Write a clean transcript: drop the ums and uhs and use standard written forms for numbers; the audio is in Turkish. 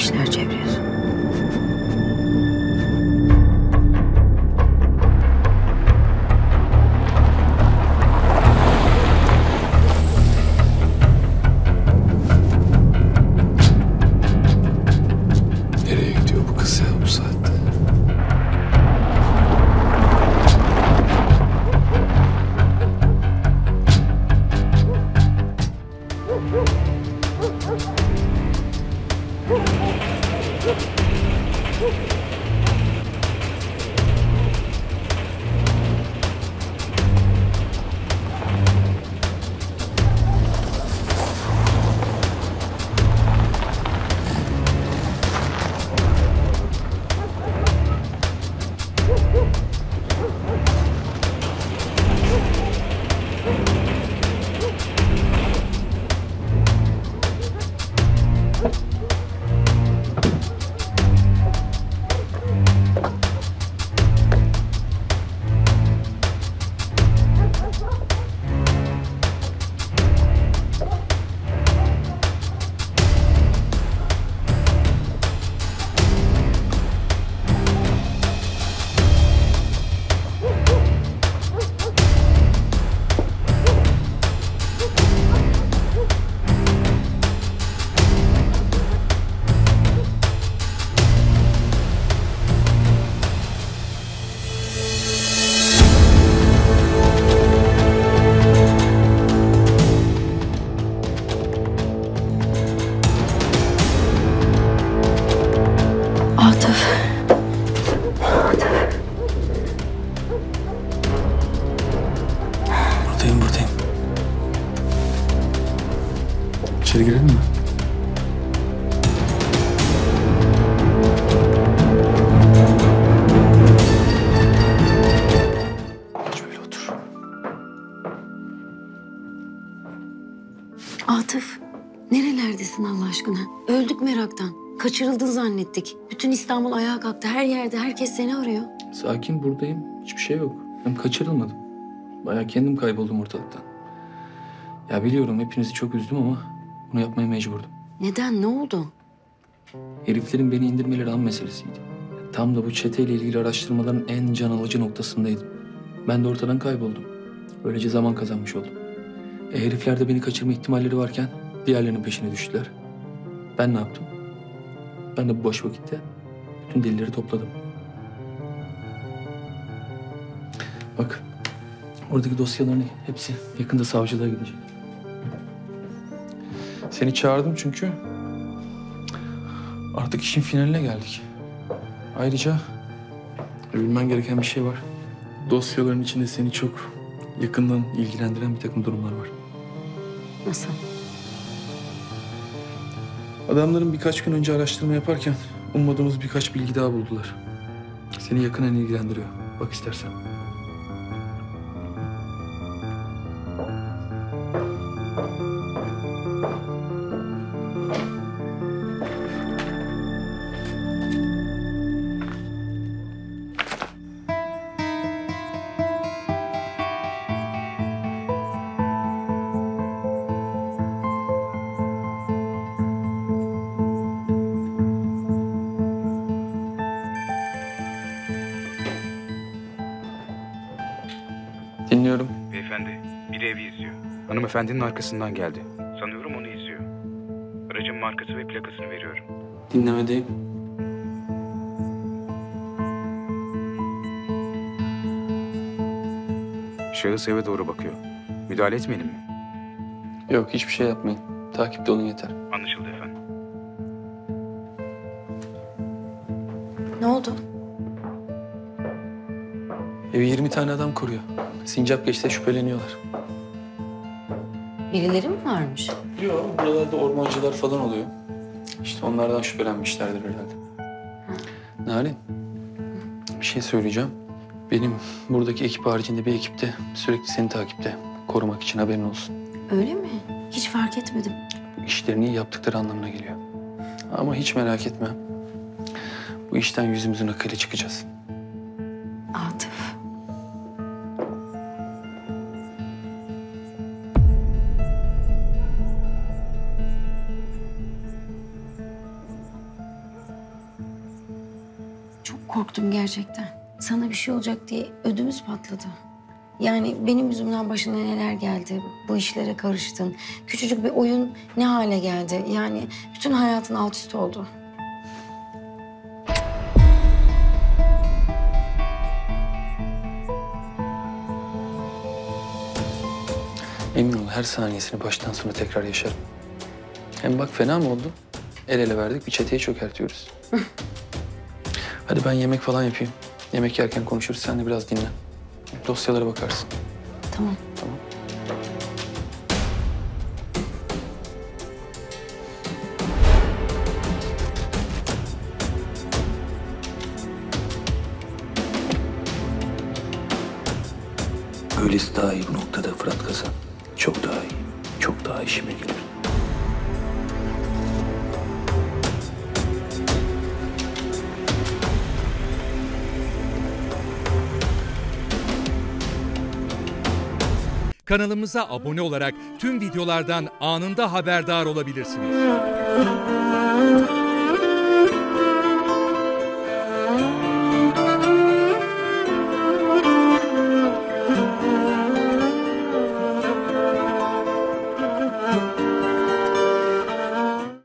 işler çeviriyorsun? Nereye gidiyor bu kız ya bu saatte? Atıf. Buradayım. İçeri girelim mi? Şöyle otur. Atıf. Nerelerdesin Allah aşkına? Öldük meraktan. Kaçırıldın zannettik. Bütün İstanbul ayağa kalktı. Her yerde herkes seni arıyor. Sakin, buradayım. Hiçbir şey yok. Hem kaçırılmadım. Bayağı kendim kayboldum ortalıktan. Ya biliyorum hepinizi çok üzdüm ama bunu yapmaya mecburdum. Neden? Ne oldu? Heriflerin beni indirmeleri an meselesiydi. Tam da bu çeteyle ilgili araştırmaların en can alıcı noktasındaydım. Ben de ortadan kayboldum. Böylece zaman kazanmış oldum. Herifler de beni kaçırma ihtimalleri varken diğerlerinin peşine düştüler. Ben ne yaptım? Ben de bu boş vakitte bütün delilleri topladım. Bak, oradaki dosyaların hepsi yakında savcılığa gidecek. Seni çağırdım çünkü artık işin finaline geldik. Ayrıca bilmen gereken bir şey var. Dosyaların içinde seni çok yakından ilgilendiren bir takım durumlar var. Nasıl? Adamların birkaç gün önce araştırma yaparken ummadığımız birkaç bilgi daha buldular. Seni yakından ilgilendiriyor. Bak istersen. Dinliyorum. Beyefendi, bir evi izliyor. Hanımefendinin arkasından geldi. Sanıyorum onu izliyor. Aracın markası ve plakasını veriyorum. Dinlemedeyim. Şahıs eve doğru bakıyor. Müdahale etmeyelim mi? Yok, hiçbir şey yapmayın. Takipte olun yeter. Anlaşıldı efendim. Ne oldu? Evi 20 tane adam koruyor. Sincap geçte şüpheleniyorlar. Birileri mi varmış? Yok, buralarda ormancılar falan oluyor. İşte onlardan şüphelenmişlerdir herhalde. Narin, bir şey söyleyeceğim. Benim buradaki ekip haricinde bir ekipte sürekli seni takipte. Korumak için haberin olsun. Öyle mi? Hiç fark etmedim. Bu işlerini iyi yaptıkları anlamına geliyor. Ama hiç merak etme. Bu işten yüzümüzün akıyla çıkacağız. Atıf. Çok korktum gerçekten. Sana bir şey olacak diye ödümüz patladı. Yani benim yüzümden başına neler geldi, bu işlere karıştın. Küçücük bir oyun ne hale geldi. Yani bütün hayatın alt üst oldu. Emin ol her saniyesini baştan sona tekrar yaşarım. Hem bak fena mı oldu? El ele verdik bir çeteye çökertiyoruz. Hadi ben yemek falan yapayım. Yemek yerken konuşuruz. Sen de biraz dinlen. Dosyalara bakarsın. Tamam. Tamam. Böylesi daha iyi bu noktada Fırat Kazan. Çok daha iyi. Çok daha işime gelir. Kanalımıza abone olarak tüm videolardan anında haberdar olabilirsiniz.